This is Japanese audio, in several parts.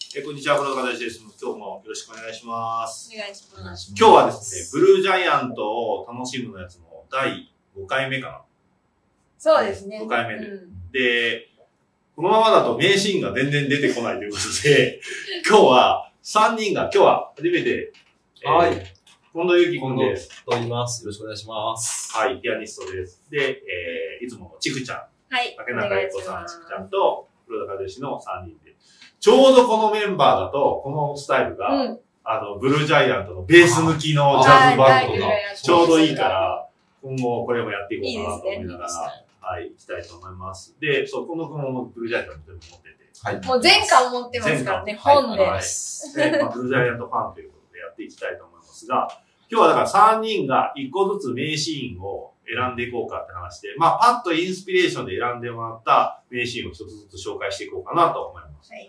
こんにちは、黒田和之です。今日もよろしくお願いします。 お願いします。 今日はですね、ブルージャイアントを楽しむのやつの第5回目かな。 そうですね。 5回目で。で、このままだと名シーンが全然出てこないということで、今日は3人が、今日は初めて、 はい。 近藤祐樹君です。 と言います。よろしくお願いします。 はい、ピアニストです。で、いつものちくちゃん。 はい。 竹中英子さん、ちくちゃんと、黒田和之の3人で。ちょうどこのメンバーだと、このスタイルが、ブルージャイアントのベース抜きのジャズバンドがちょうどいいから、今後これもやっていこうかなと思いながら、はい、行きたいと思います。で、そう、近藤君もブルージャイアント全部持ってて。 はい。 もう全巻持ってますからね、本で。 はい。で、ブルージャイアントファンということでやっていきたいと思いますが、今日はだから3人が1個ずつ名シーンを選んでいこうかって話で、まあ、パッとインスピレーションで選んでもらった名シーンを一つずつ紹介していこうかなと思います。はい。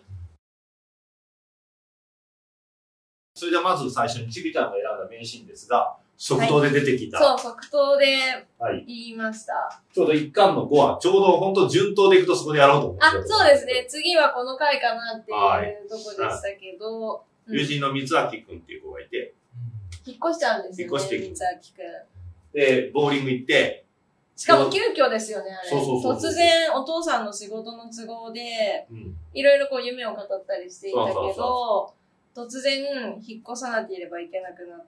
それではまず最初にちびちゃんが選んだ名シーンですが、即答で出てきた。 そう、即答で言いました。 ちょうど1巻の5話、ちょうど本当順当でいくとそこでやろうと思って。 あ、そうですね。次はこの回かなっていうとこでしたけど。 友人の三明くんっていう子がいて、 引っ越しちゃうんですよね。 引っ越していく。 三明くん。 で、ボーリング行って、 しかも急遽ですよね、あれ。 そう突然お父さんの仕事の都合で、いろいろこう夢を語ったりしていたけど、突然引っ越さなければいけなくなって、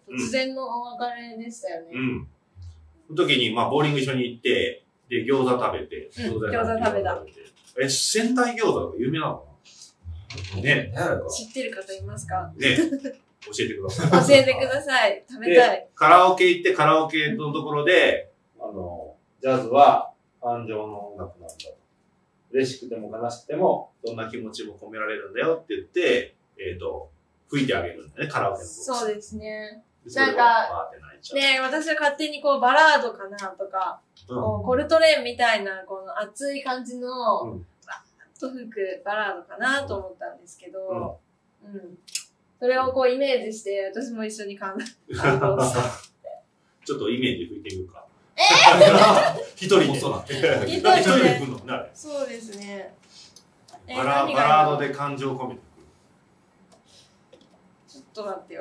突然のお別れでしたよね。 その時に、まあ、ボーリング一緒に行って、で、餃子食べて、 餃子食べた。 仙台餃子が有名なのかなね。 知ってる方いますかね。教えてください。 教えてください。食べたい。 カラオケ行って、カラオケのところで、ジャズは感情の音楽なんだ。嬉しくても悲しくても、どんな気持ちも込められるんだよって言って、吹いてあげるんだね、カラオケの。 そうですね。なんか、ね、私は勝手にこうバラードかなとか、コルトレーンみたいな、この熱い感じの、バーッと吹くバラードかなと思ったんですけど、それをこうイメージして、私も一緒に感動した。 ちょっとイメージ吹いてみるか。一人で。一人で吹くのね。 そうですね。 バラードで感情を込めて吹く。 ちょっと待ってよ。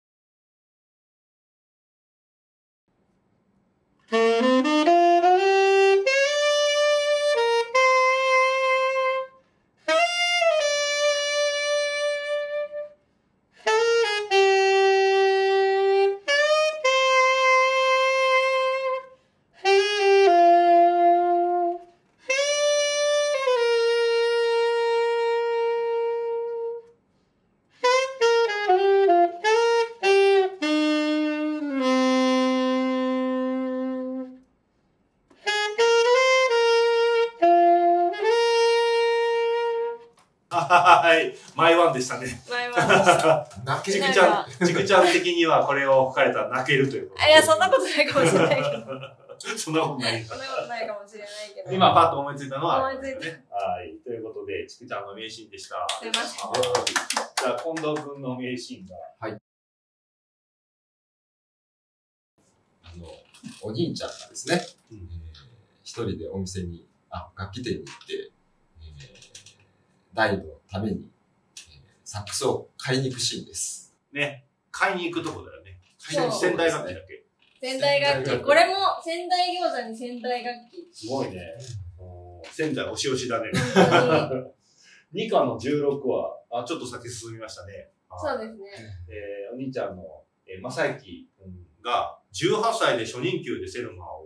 はい。マイワンでしたね。 マイワンでした。 ちくちゃん的にはこれを吹かれたら泣けるということ。 いや、そんなことないかもしれないけど。 そんなことないそんなことないかもしれないけど。 今パッと思いついたのは、 思いついた。 はい。ということで、ちくちゃんの名シーンでした。 出ました。 じゃあ、近藤くんの名シーンが。 はい。お兄ちゃんがですね、一人でお店に、楽器店に行って、大のために、サックスを買いに行くシーンです。 ね。買いに行くとこだよね。仙台楽器だっけ？ 仙台楽器。これも仙台餃子に仙台楽器。 すごいね。仙台押し押しだね。2巻の16話、ちょっと先進みましたね。 そうですね。 お兄ちゃんの、正幸君が18歳で初任給でセルマーを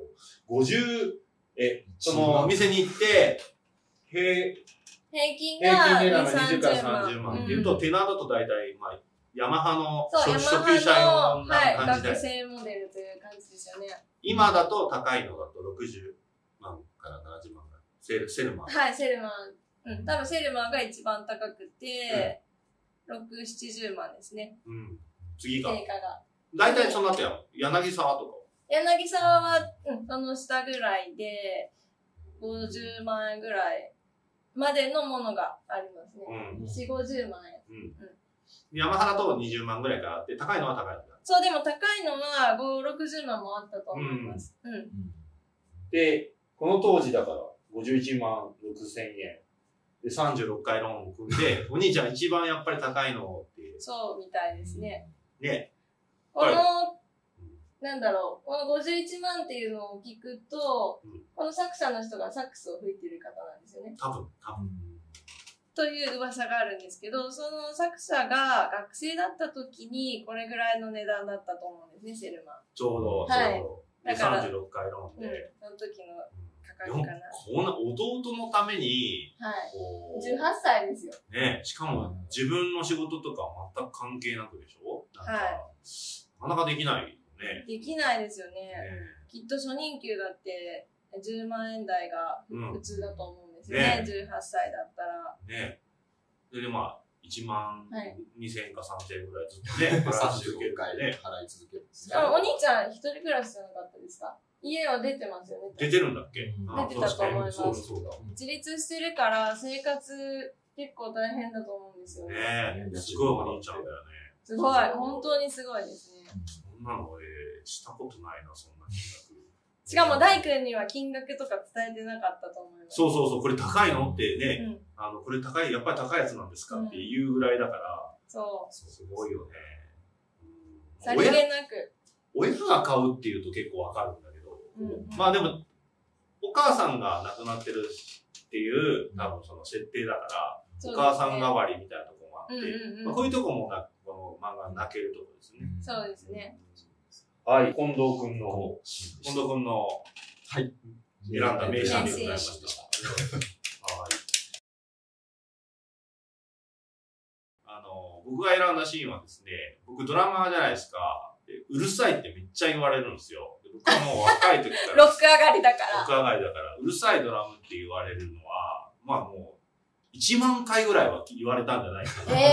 そのお店に行って、 平均が 20から30万っていうと、テナーだと大体、まあ、ヤマハの初級者用な感じで。 学生モデルという感じですよね。 今だと高いのだと60万から70万が。セルマー。 はい、セルマー。多分セルマーが一番高くて、6、70万ですね。 次が。 定価が。 大体その後やん。柳沢とか。 柳沢は、その下ぐらいで、50万円ぐらいまでのものがありますね。4、50万円。 ヤマハだと20万ぐらいからあって、高いのは高いんだ。 そう、でも高いのは5、60万もあったと思います。 で、この当時だから51万6千円。 で、36回ローンを組んで、お兄ちゃん一番やっぱり高いのって。 そうみたいですね。 ね。 この、なんだろう、この51万っていうのを聞くと、この作者の人がサックスを吹いてる方なんですよね。 多分。 という噂があるんですけど、その作者が学生だった時にこれぐらいの値段だったと思うんですね、セルマ。 ちょうど。 はい。 だから36回ローンで。 その時の価格かな。 こんな弟のために、 はい。18歳ですよ。 ね、しかも自分の仕事とか全く関係なくでしょ？はい。なかなかできないよね。 できないですよね。きっと初任給だって10万円台が普通だと思うんですよね。18歳だったら。ね。 で、まあ、1万2000円か3000円ぐらいずっとね、 35回で払い続けるんですね。 お兄ちゃん一人暮らしじゃなかったですか？家は出てますよね。 出てるんだっけ？ 出てたと思います。自立してるから生活結構大変だと思うんですよね。 ねえ、すごいお兄ちゃんだよね。 すごい、本当にすごいですね。 そんなのしたことないな、そんな金額。 しかも大君には金額とか伝えてなかったと思います。 そう、これ高いのってね、これ高い、やっぱり高いやつなんですかっていうぐらいだから、 そう。 すごいよね。 さりげなく。 親が買うっていうと結構わかるんだけど、まあでも、お母さんが亡くなってるっていう、多分その設定だから、お母さん代わりみたいなところもあって、こういうとこもこの漫画泣けるところですね。 そうですね。 はい、近藤くんの、はい、選んだ名シーンでございました。はい。僕が選んだシーンはですね、僕ドラマーじゃないですか。うるさいってめっちゃ言われるんですよ。僕はもう若い時から。 ロック上がりだから。 ロック上がりだから。うるさいドラムって言われるのは、まあもう、1万回ぐらいは言われたんじゃないかな。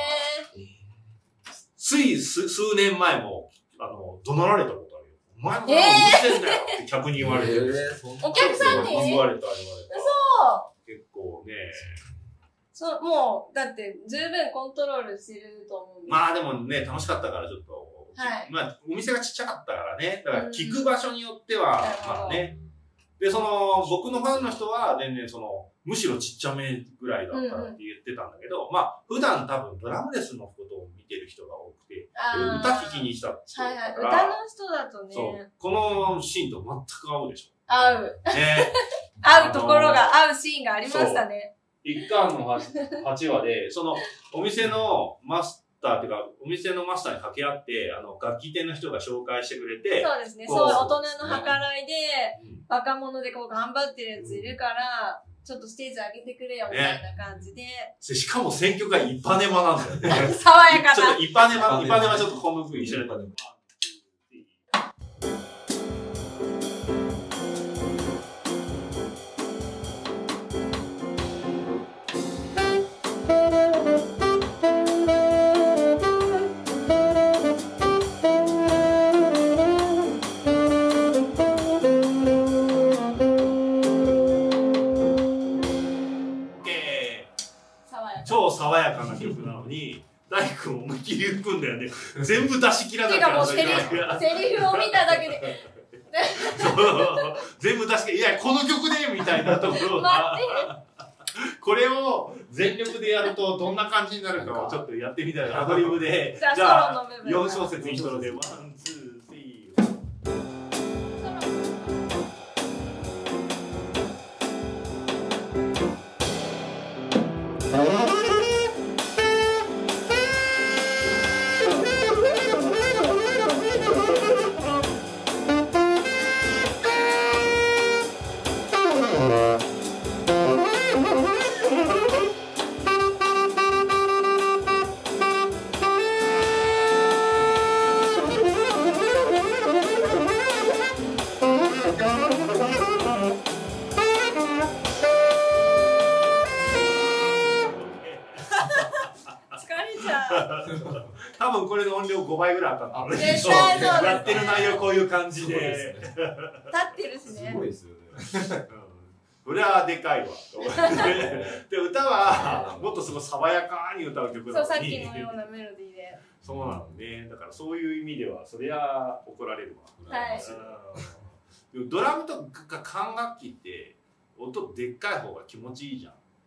つい数年前も、怒鳴られたことあるよ。お前のドラムうるせえんだよって客に言われてる。 お客さんに言われた。 そう結構ね。 そう、もう、だって十分コントロールしてると思うんです。 まあでもね、楽しかったからちょっと。はい。まあ、お店がちっちゃかったからね。だから聞く場所によっては、まあね。で、僕のファンの人は全然むしろちっちゃめぐらいだったって言ってたんだけど、まあ、普段多分ドラムレスのことを見てる人が多くて、歌聴きに来たって言ってたから。はいはい。歌の人だとね。 そう。このシーンと全く合うでしょ。 合う。ね。合うところが、合うシーンがありましたね。 1巻の8話で、お店のマスターっていうか、お店のマスターに掛け合って、楽器店の人が紹介してくれて。 そうですね。そう、大人の計らいで、若者でこう頑張ってるやついるから、ちょっとステージ上げてくれよ、みたいな感じで。 しかも選曲がイパネマなんだよね。 爽やかな。 ちょっとイパネマちょっとこの部分一緒に。超爽やかな曲なのに、大工思いっきり吹くんだよね。全部出し切らなきゃいけない。 セリフを見ただけで。 全部出し切ら、いや、この曲でみたいなところが。これを全力でやるとどんな感じになるかをちょっとやってみたいな。アドリブで。じゃあ、4小節イントロで、1、2、3。多分これの音量5倍ぐらいあったんだ。 絶対そう。 やってる内容こういう感じで。 立ってるしね。 すごいですよね。 それはでかいわ。で、歌はもっとすごい爽やかに歌う曲なのに。 そう、さっきのようなメロディーで。 そうなのね。だからそういう意味では、そりゃ怒られるわ。 はい。 ドラムとか管楽器って音でっかい方が気持ちいいじゃん。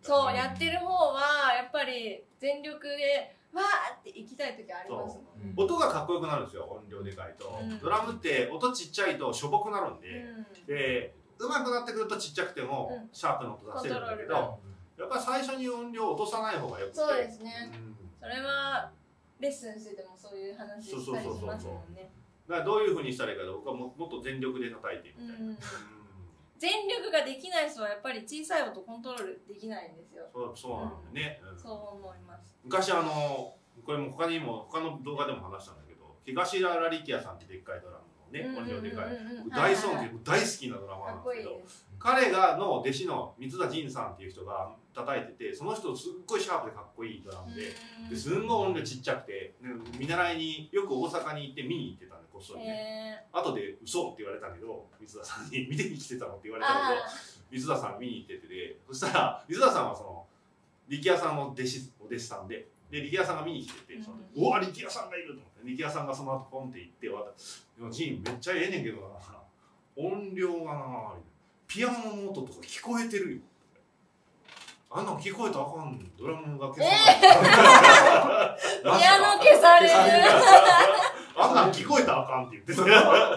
そう、やってる方は、やっぱり全力で、わーって行きたい時ありますもん。 音がかっこよくなるんですよ、音量でかいと。ドラムって音ちっちゃいとしょぼくなるんで、で、上手くなってくるとちっちゃくても、シャープの音出せるんだけど、やっぱり最初に音量を落とさない方がよくて。 そうですね。それは、レッスンしててもそういう話したりしますもんね。 だからどういうふうにしたらいいかと、僕はもっと全力で叩いてみたいな。 全力ができない人はやっぱり小さい音コントロールできないんですよ。 そうなんだよね。 そう思います。 昔これも他の動画でも話したんだけど、東原力也さんってでっかいドラムのね、音量でかい大尊敬、大好きなドラマーなんですけど、彼の弟子の三田仁さんっていう人が叩いてて、その人すっごいシャープでかっこいいドラムですんごい音量ちっちゃくて、見習いによく大阪に行って見に行ってたんで、こっそりね。後で嘘って言われたけど、三田さんに見てに来てたのって言われたけど、三田さん見に行ってて、そしたら三田さんはその力也さんのお弟子さんで、力也さんが見に来てて、うわ、力也さんがいると思って、力也さんがその後ポンって行って、ジンめっちゃええねんけどな、音量がな、ピアノの音とか聞こえてるよ。あんなん聞こえたらあかんねん、ドラムが消さない。 ピアノ消される。 あんなん聞こえたらあかんって言ってた。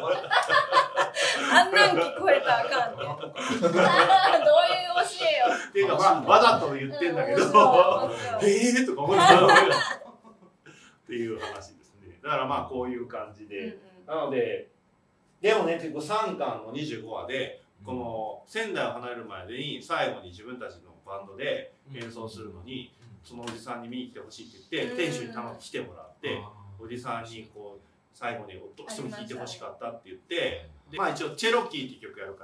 あんなん聞こえたらあかんって。どういう教えよ。 っていうか、わざと言ってんだけど、とか思ってたっていう話ですね。だからまあこういう感じで。なので、でもね、結構3巻の25話で、この仙台を離れる前に最後に自分たちのバンドで演奏するのに、そのおじさんに見に来てほしいって言って、店主に来てもらって、おじさんにこう、最後にどうしても聴いてほしかったって言って、まあ一応チェロキーって曲やるから、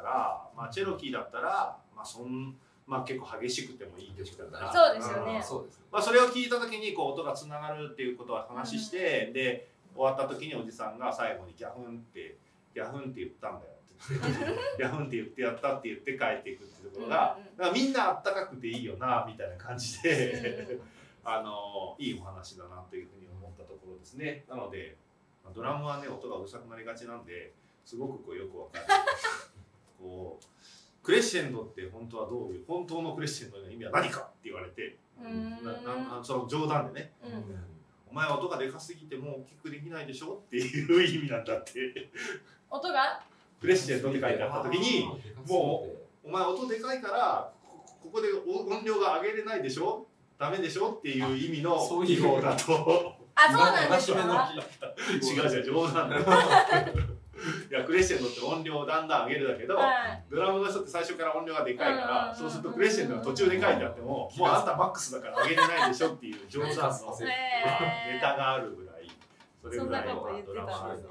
まあチェロキーだったら、まあ結構激しくてもいい曲だから。 そうですよね。 まあそれを聞いた時にこう音がつながるっていうことは話して、で、終わった時におじさんが最後にギャフンって言ったんだよって言って、ギャフンって言ってやったって言って帰っていくっていうところが、だからみんなあったかくていいよな、みたいな感じで、いいお話だなというふうに思ったところですね。なので、ドラムはね、音がうるさくなりがちなんで、すごくこうよくわかる。こうクレッシェンドって本当は本当のクレッシェンドの意味は何かって言われて、その冗談でね、お前は音がでかすぎてもう大きくできないでしょっていう意味なんだって。 音がクレッシェンドって書いてあった時に、もうお前音でかいからここで音量が上げれないでしょ、ダメでしょっていう意味の記号だと。 あ、そうなんですか。 違う冗談だ。いや、クレッシェンドって音量をだんだん上げるだけど、ドラムの人って最初から音量がでかいから、そうするとクレッシェンドが途中で書いてあっても、もうあんたマックスだから上げれないでしょっていう冗談のネタがあるぐらい、それぐらいのドラマですね。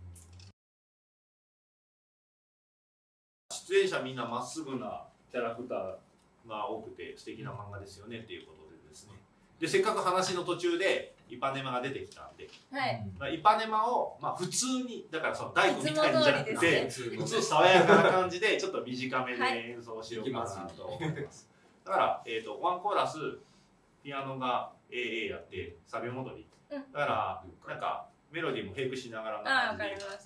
出演者みんなまっすぐなキャラクターが多くて素敵な漫画ですよねっていうことでですね。で、せっかく話の途中でイパネマが出てきたんで、イパネマをまあ普通に、だからその大工みたいにじゃなくて、普通爽やかな感じでちょっと短めで演奏しようかなと思います。だからワンコーラスピアノが AA やってサビ戻り。だからなんかメロディーも並行しながらな感じで。 わかりました。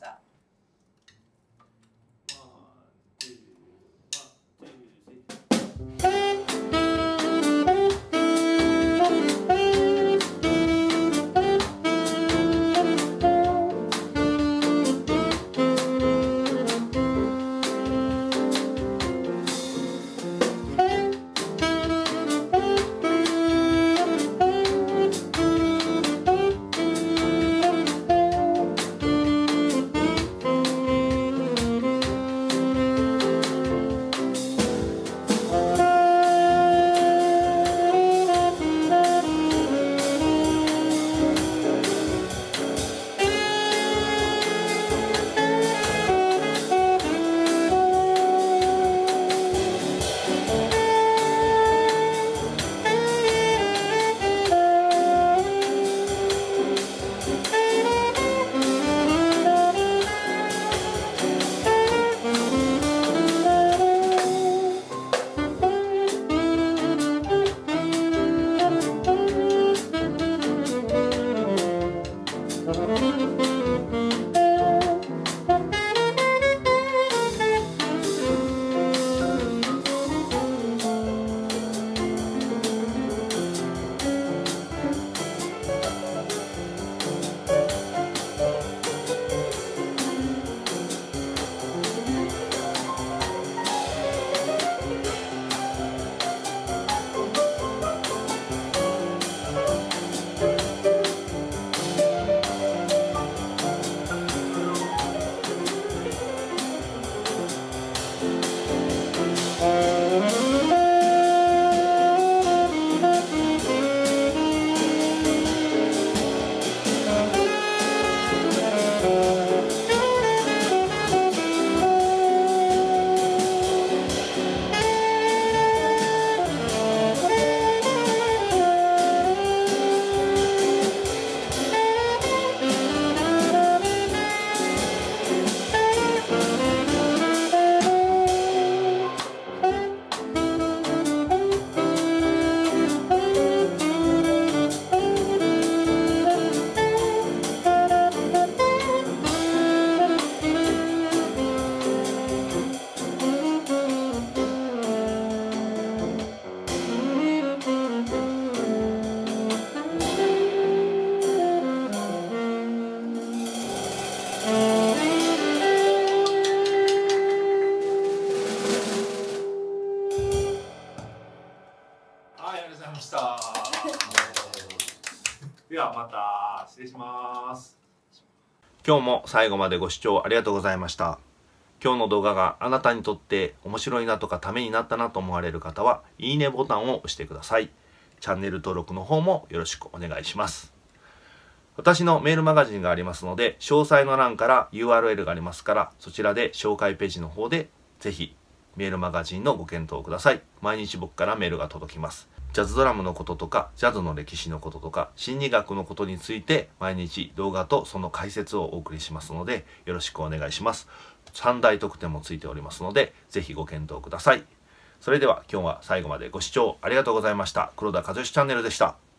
ではまた失礼します。今日も最後までご視聴ありがとうございました。今日の動画があなたにとって面白いなとかためになったなと思われる方は、いいねボタンを押してください。チャンネル登録の方もよろしくお願いします。私のメールマガジンがありますので、詳細の欄から URL がありますから、そちらで紹介ページの方でぜひメールマガジンのご検討ください。毎日僕からメールが届きます。ジャズドラムのこととか、ジャズの歴史のこととか、心理学のことについて毎日動画とその解説をお送りしますので、よろしくお願いします。3大特典もついておりますので、ぜひご検討ください。それでは今日は最後までご視聴ありがとうございました。黒田和義チャンネルでした。